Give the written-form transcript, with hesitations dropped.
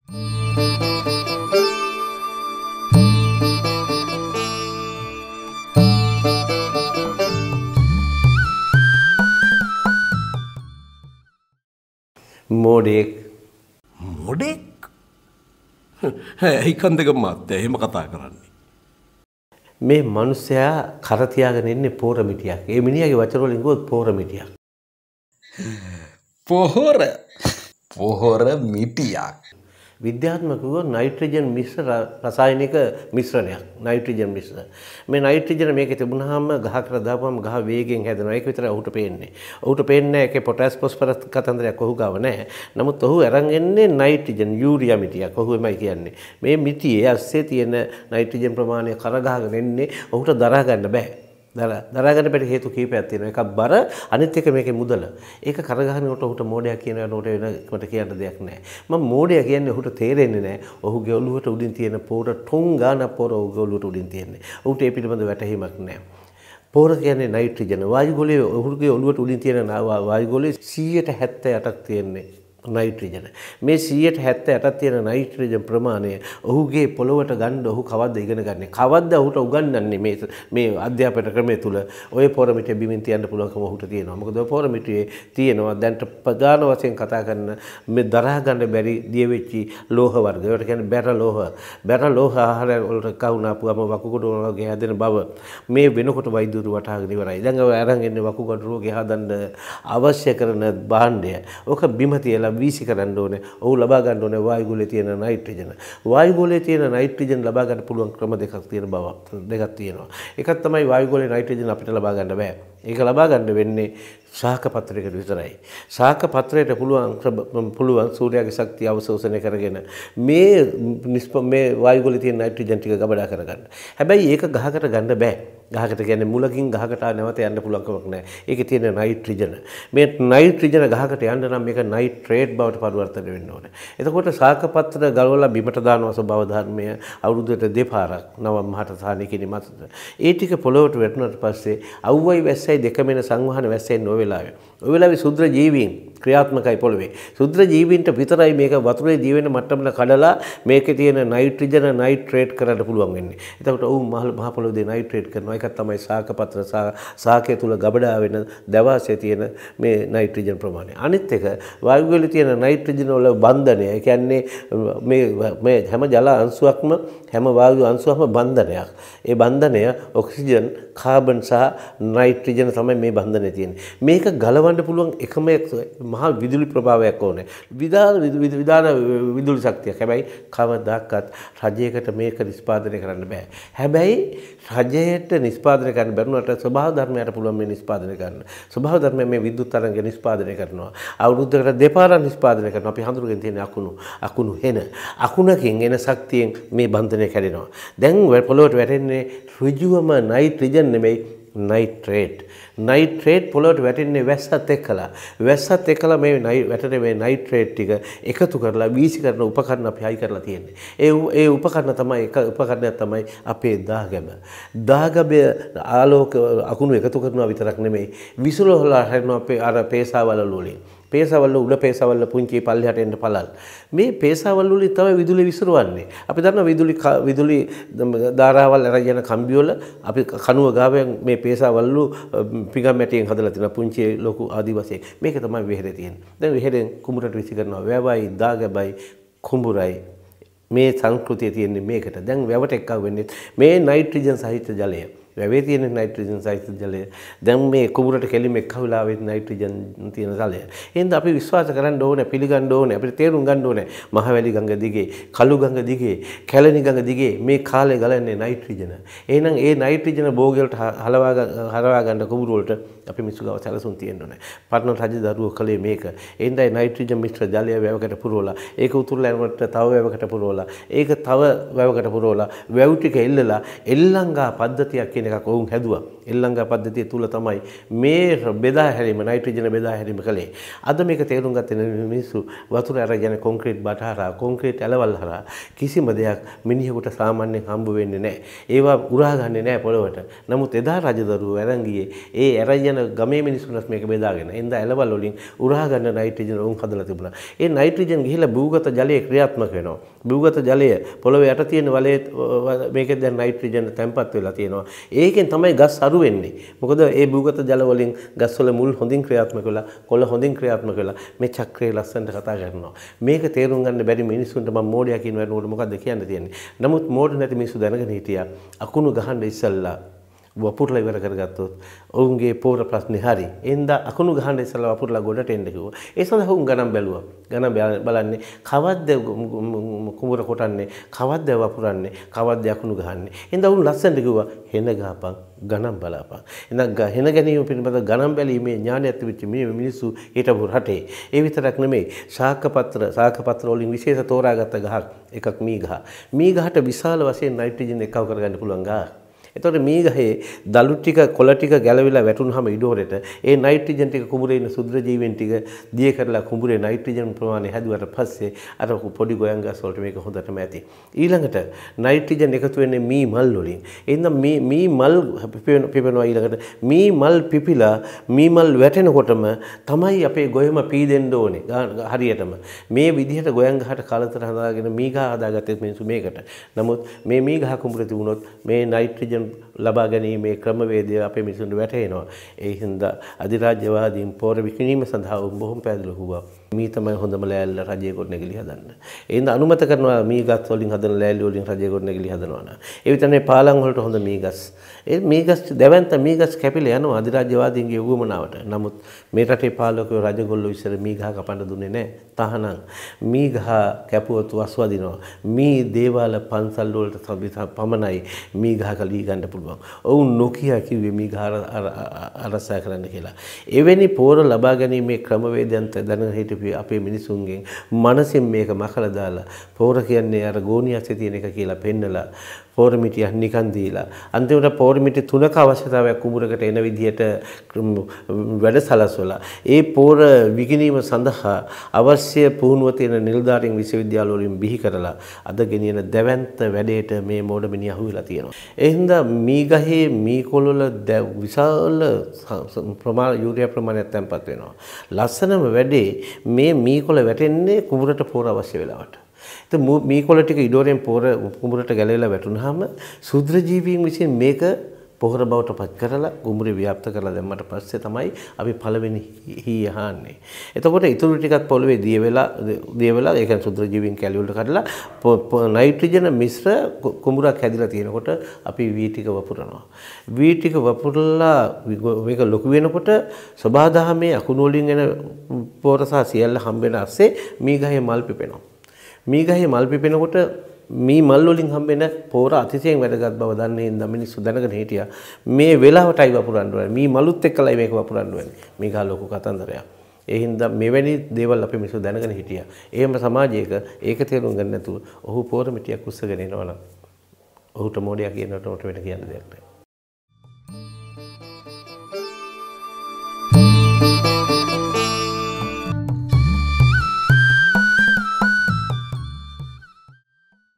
මොඩෙක් ඇයි කන්දක මාත්‍ය එහෙම කතා කරන්නේ? මේ මිනිස්සයා කර තියාගෙන ඉන්නේ පෝරමිටියක්. ඒ මිනිහාගේ වචන වලින් කිව්වොත් පෝරමිටියක්. පොහොර මිටියක්. විද්‍යාත්මකව නයිට්‍රජන් මිශ්‍ර රසායනික මිශ්‍රණයක්. නයිට්‍රජන් මිශ්‍ර. මේ නයිට්‍රජන් මේකේ තිබුණාම ගහකට දාපුවම ගහ වේගෙන් හැදෙනවා. ඒක විතරයි ඔහුට පේන්නේ. ඔහුට පේන්නේ ඒකේ පොටෑස් ෆොස්ෆරස් කතන්දරයක් ඔහු ගාව නැහැ. නමුත් ඔහු අරන් එන්නේ නයිට්‍රජන් යූරියා මිටියක්. ඔහු එමය කියන්නේ. මේ මිටියේ ඇස්සේ තියෙන නයිට්‍රජන් ප්‍රමාණය කරගහගෙන එන්නේ ඔහුට දරා ගන්න බෑ. දරා ගන්න බැරි හේතු කීපයක් තියෙනවා. එකක් බර, අනිත් එක මේකේ මුදල. ඒක කරගහනකොට ඔහුට මෝඩයා කියනවා නෝට වෙනකට කියන්න දෙයක් නැහැ. මම මෝඩයා කියන්නේ ඔහුට තේරෙන්නේ නැහැ. ඔහුගේ ඔළුවට උඩින් තියෙන පොර ටොංගාන පොර ඔහුගේ ඔළුවට උඩින් තියෙන්නේ. ඔහුට ඒ පිළිබඳ වැටහීමක් නැහැ. පොර කියන්නේ නයිට්‍රජන්. වායුගෝලයේ ඔහුගේ ඔළුවට උඩින් තියෙන වායුගෝලයේ 178ක් තියෙන්නේ. නයිට්‍රජන්. මේ 178ක් තියෙන නයිට්‍රජන් ප්‍රමාණය ඔහුගේ පොළොවට ගන්න ඔහු කවද්ද ඉගෙන ගන්නේ? කවද්ද ඔහුට උගන්වන්නේ මේ අධ්‍යාපන ක්‍රමය තුල ඔය පොරමිටිය බිමින් තියන්න පුළුවන්කම ඔහුට තියෙනවා. මොකද ඔය පොරමිටියේ තියෙනවා දැන්ට ප්‍රධාන වශයෙන් කතා කරන මේ දරා ගන්න බැරි දිය වෙච්චි ලෝහ වර්ග. ඒවට කියන්නේ බැර ලෝහ. බැර ලෝහ ආහාර වලට කවුනාපුවම වකුගඩු වගේ හැදෙන බව මේ වෙනකොට වෛද්‍යවරු වටහාගෙන ඉවරයි. දැන් ඔය අරන් එන්නේ වකුගඩු රෝගේ හදන්න අවශ්‍ය කරන භාණ්ඩය. ඔක බිම තියලා වීසි කරන්න ඕනේ. ඔහු ලබා ගන්න ඕනේ වායුගෝලයේ තියෙන නයිට්‍රජන්. වායුගෝලයේ තියෙන නයිට්‍රජන් ලබා ගන්න පුළුවන් ක්‍රම දෙකක් තියෙනවා. එකක් තමයි වායුගෝලයේ නයිට්‍රජන් අපිට ලබා ගන්න බෑ. ඒක ලබා ගන්න වෙන්නේ ශාක පත්‍රයකට විතරයි. ශාක පත්‍රයට පුළුවන් සූර්යාගේ ශක්තිය අවශෝෂණය කරගෙන මේ වායුගෝලයේ තියෙන නයිට්‍රජන් ටික ගබඩා කරගන්න. හැබැයි ඒක ගහකට ගන්න බෑ. ගහකට කියන්නේ මුලකින් ගහකට නැවත යන්න පුළුවන් කමක් නැහැ. ඒකේ තියෙන නයිට්‍රජන්. මේ නයිට්‍රජන් ගහකට යන්න නම් මේක නයිට්‍රේට් බවට පරිවර්තනය වෙන්න ඕනේ. එතකොට ශාක පත්‍ර ගලවලා බිමට දානවා ස්වභාව ධර්මය අවුරුද්දට දෙපාරක් නවම් මහට සාහනය කිරීම මත. ඒ ටික පොළොවට වැටුණාට පස්සේ අවුවයි වැස්සයි දෙකම වෙන සංවහන වැස්සෙන් ඔය වෙලාවේ. ඔය වෙලාවේ සුද්‍ර ජීවීන් ක්‍රියාත්මකයි පොළවේ. සුද්‍ර ජීවීන්ට විතරයි මේක වතුරේ ජීවෙන මට්ටමට කඩලා මේකේ තියෙන නයිට්‍රජන් නයිට්‍රේට් කරන්න පුළුවන් වෙන්නේ. එතකොට ඔව් මහ පොළොවේ නයිට්‍රේට් කරනවා. ඒක තමයි ශාක පත්‍ර ශාකයේ තුල ගබඩා වෙන දවාසේ තියෙන මේ නයිට්‍රජන් ප්‍රමාණය. අනිත් එක වායුවේලේ තියෙන නයිට්‍රජන් වල බන්ධනය. ඒ කියන්නේ මේ හැම ජල අංශුවක්ම හැම වායු අංශුවක්ම බන්ධනයක්. ඒ බන්ධනය ඔක්සිජන්, කාබන් සහ නයිට්‍රජන් තමයි මේ බන්ධනය තියෙන්නේ. මේක ගලවන්න පුළුවන් එකම මහා විදුලි ප්‍රභාවයක් ඕනේ. විදාන විදුලි ශක්තියක්. හැබැයි කවදාකවත් රජයකට මේක නිෂ්පාදනය කරන්න බෑ. හැබැයි රජයට නිෂ්පාදනය කරන්න බැරුණාට ස්වභාව ධර්මයට පුළුවන් මේ නිෂ්පාදනය කරන්න. ස්වභාව ධර්මය මේ විද්‍යුත් තරංග නිෂ්පාදනය කරනවා. අවුරුද්දකට දෙපාරක් නිෂ්පාදනය කරනවා. අපි හඳුනගෙන තියෙන අකුණු හෙන. අකුණකින් එන ශක්තියෙන් මේ බන්ධනය කැඩෙනවා. දැන් පොළොවට වැටෙන්නේ ඍජුවම නයිට්‍රජන් නෙමෙයි නයිට්‍රේට්. නයිට්‍රේට් පොළොවට වැටෙන්නේ වැස්සත් එක්කලා. වැස්සත් එක්කලා මේ වැටෙන මේ නයිට්‍රේට් ටික එකතු කරලා වීසි කරන උපකරණ අපි හයි කරලා තියෙන්නේ. ඒ උපකරණ තමයි උපකරණයක් තමයි අපේ දාගැබ. දාගැබේ ආලෝක අකුණු එකතු කරනවා විතරක් නෙමෙයි විසිරවලා හැරෙනවා අපේ අර පේසාවල වලින්. පේසාවල උඩ පේසාවල පුංචි පල්ලෙහාට එන්න පළල්. මේ පේසාවල වලින් තමයි විදුලි විසිරවන්නේ. අපි දන්නවා විදුලි ධාරාවල් අරගෙන කම්බි වල අපි කණුව ගාවෙන් මේ පේසාවල් පිගම් මැටියෙන් හදලා තියෙන පුංචි ලොකු ආදි වශයෙන්. මේක තමයි වෙහෙරේ තියෙන්නේ. දැන් වෙහෙරෙන් කුඹුරට විසි කරනවා. වැවයි, දාගැබයි, කුඹුරයි මේ සංස්කෘතිය තියෙන්නේ මේකට. දැන් වැවට එක්ක වෙන්නේ මේ නයිට්‍රජන් සහිත ජලය. වැවේ තියෙන නයිට්‍රජන් සහිත ජලය. දැන් මේ කුඹුරට කෙලින්ම එක්කවලා ආවෙත් නයිට්‍රජන් තියෙන ජලය. එහෙනම් අපි විශ්වාස කරන්න ඕනේ, පිළිගන්න ඕනේ, අපිට තේරුම් ගන්න ඕනේ. මහවැලි ගඟ දිගේ, කළු ගඟ දිගේ, කැලණි ගඟ දිගේ මේ කාලේ ගලන්නේ නයිට්‍රජන. එහෙනම් ඒ නයිට්‍රජන භෝග වලට හරවා ගන්න කුඹුර වලට අපි මිසු ගාව සැලසුම් තියෙන්න ඕනේ. පරණ රජ දරුවෝ කලේ මේක. එහෙනම් නයිට්‍රජන් මිශ්‍ර ජලය වැවකට පුරවලා, ඒක උතුරලා යනකොට තව වැවකට පුරවලා, ඒක තව වැවකට පුරවලා, වැව් ටික එල්ලලා එල්ලංගා පද්ධතියක් කියන එකක් ඔවුන් හැදුවා. එල්ලංගා පද්ධතිය තුල තමයි මේ බෙදා හැරීම නයිට්‍රජන් බෙදා හැරීම කළේ. අද මේක තේරුම් ගත්තේ මිනිස්සු වතුර අරගෙන කොන්ක්‍රීට් බට හරහා කොන්ක්‍රීට් ඇලවල් හරහා කිසිම දෙයක් මිනිහෙකුට සාමාන්‍යයෙන් හම්බ වෙන්නේ නැහැ. ඒවා උරා ගන්නේ නැහැ පොළවට. නමුත් එදා රජදරුවෝ අරන් ගියේ ඒ අරගෙන ගමේ මිනිස්සුන්ට මේක බෙදාගෙන. එඳ ඇලවල් වලින් උරා ගන්න නයිට්‍රජන් උන් හදලා තිබුණා. ඒ නයිට්‍රජන් ගිහිලා භූගත ජලයේ ක්‍රියාත්මක වෙනවා. භූගත ජලය පොළවේ යට තියෙන වලේ මේකේ දැන් නයිට්‍රජන් තැම්පත් වෙලා තියෙනවා. ඒකෙන් තමයි ගස් අරු වෙන්නේ. මොකද ඒ භූගත ජල වලින් ගස් වල මුල් හොඳින් ක්‍රියාත්මක වෙලා කොළ හොඳින් ක්‍රියාත්මක වෙලා මේ චක්‍රයේ ලස්සනට කතා කරනවා. මේක තේරුම් ගන්න බැරි මිනිස්සුන්ට මම මෝඩයා කියන වෙනකොට මොකද්ද කියන්න තියෙන්නේ. නමුත් මෝඩ නැති මිනිස්සු දැනගෙන හිටියා. අකුණු ගහන්න ඉස්සල්ලා වපුරලා ඉවර කරගත්තොත් ඔවුන්ගේ පෝර ප්‍රශ්නේ හරි. එඳා අකුණු ගහන්න ඉස්සලා වපුරලා ගොඩට එන්න කිව්වා. ඒ සඳහා උන් ගණන් බැලුවා. ගණන් බලන්නේ කවද්ද කුඹුර කොටන්නේ, කවද්ද වපුරන්නේ, කවද්ද අකුණු ගහන්නේ. එඳා උන් ලස්සනට කිව්වා හෙන ගහපන් ගණන් බලාපන්. එඳා හෙන ගැනීම පිළිබඳ ගණන් බැලීමේ ඥානය ඇතිවෙච්ච මේ මිනිස්සු හිටපු රටේ. ඒ විතරක් නෙමෙයි ශාක පත්‍ර වලින් විශේෂ තෝරාගත්ත ගහක් එකක් මී ගහ. මී ගහට විශාල වශයෙන් නයිට්‍රජන් එකව කරගන්න පුළුවන් ගහක්. එතකොට මේ ගහේ දලු ටික කොළ ටික ගැලවිලා වැටුනහම ඉඩෝරෙට ඒ නයිට්‍රජන් ටික කුඹුරේ ඉන්න සුද්ධ ජීවීන් ටික දිය කරලා කුඹුරේ නයිට්‍රජන් ප්‍රමාණය හැදුවට පස්සේ අර පොඩි ගොයන් ගස් වලට මේක හොඳටම ඇති. ඊළඟට නයිට්‍රජන් එකතු වෙන්නේ මී මල් වලින්. එහෙනම් මී මල් පිපෙනවා ඊළඟට මී මල් පිපිලා මී මල් වැටෙනකොටම තමයි අපේ ගොයම පීදෙන්න ඕනේ. හරියටම මේ විදිහට ගොයන් ගහට කලතර හදාගෙන මී ගහ හදාගත්තේ මිනිස්සු මේකට. නමුත් මේ මී ගහ කුඹුරේ තිබුණොත් මේ නයිට්‍රජන් ලබා ගැනීමේ ක්‍රමවේදය අපේ මිනිසුන්ට වැටහෙනවා. ඒ හින්දා අධිරාජ්‍යවාදීන් පෝර විකිණීම සඳහා බොහොම පැහැදිලිව හුවා. මේ තමයි හොඳම ලෑල්ල රජයේ ගොඩනැගිලි හදන්න. ඒ හින්දා අනුමත කරනවා මේ ගස් වලින් හදන ලෑල්ල වලින් රජයේ ගොඩනැගිලි හදනවා නා. ඒ විතරනේ පාලම් වලට හොඳ මේ ගස්. ඒ මේ ගස් දැවැන්ත මේ ගස් කැපිලා යනවා අධිරාජ්‍යවාදීන්ගේ උවමනාවට. නමුත් මේ රටේ පාලකයෝ රජගොල්ලෝ ඉස්සර මේ ගහ කපන්න දුන්නේ නැහැ. තහනම් මේ ගහ කැපුවොත් වස්වදිනවා. මේ දේවාල පන්සල් වලට පමණයි මේ ගහ කලී ගන්න පුළුවන්. ඔවුන් නොකිය කිව්වේ මේ ගහ අරසා කරන්න කියලා. එවැනි පෝර ලබා ගැනීමේ ක්‍රමවේදයන් දැනගෙන හිටපු අපේ මිනිසුන්ගෙන් මනසින් මේක මකලා දාලා පෝර කියන්නේ අර ගෝණියස්සේ තියෙන එක කියලා පෙන්නලා පෝරමිටියක් නිකන් දීලා අන්තිමට පෝරමිටි තුනක අවශ්‍යතාවයක් කුඹුරකට එන විදිහට වැඩ සලස්වලා ඒ පෝර විකිණීම සඳහා අවශ්‍ය පුහුණුව තියෙන නිලධාරීන් විශ්වවිද්‍යාල වලින් බිහි කරලා අද ගෙනියන දැවැන්ත වැඩේට මේ මෝඩ මිනිහ අහු වෙලා තියෙනවා. ඒ හින්දා මී ගහේ මී කොළවල විශාල යූරියා ප්‍රමාණයක් තැන්පත් වෙනවා. ලස්සනම වැඩේ මේ මී කොළ වැටෙන්නේ කුඹුරට පෝර අවශ්‍ය වෙලාවට. මේ කොළ ටික ඉඩෝරෙන් පෝර කුඹුරට ගැලවිලා වැටුනහම සුද්ධ ජීවීන් විසින් මේක පොහොර බවට පත් කරලා කුඹුරේ ව්‍යාප්ත කරලා දැම්මට පස්සේ තමයි අපි පළවෙනි හී යහන්නේ. එතකොට ඊටු ටිකක් පොළවේ දිය වෙලා ඒ කියන්නේ සුද්ධ ජීවීන් කැලි වලට කඩලා නයිට්‍රජන් මිශ්‍ර කුඹුරක් හැදිලා තියෙනකොට අපි වී ටික වපුරනවා. වී ටික වපුරලා මේක ලොකු වෙනකොට සබාදහමේ අකුණු වලින් එන පොර සහ සියල්ල හම්බ වෙන ASCII මේ ගහේ මල් පිපෙනවා. මේ ගහේ මල් පිපෙනකොට මේ මල් වලින් හම්බෙන පෝර අතිශයින් වැදගත් බව දන්නේ හින්දා මිනිස්සු දැනගෙන හිටියා. මේ වෙලාවටයි වපුරන්න ඕනේ. මේ මලුත් එක්කලයි මේක වපුරන්න ඕනේ. මේක ලොකු කතන්දරයක්. ඒ හින්දා මෙවැනි දේවල් අපි මිනිස්සු දැනගෙන හිටියා. එහෙම සමාජයක ඒක තේරුම් ගන්න නැතුව ඔහු පෝර මිටියක් උස්සගෙන එනවා නම් ඔහුට මොඩියා කියනට උට වෙන කියන්න දෙයක් නැහැ.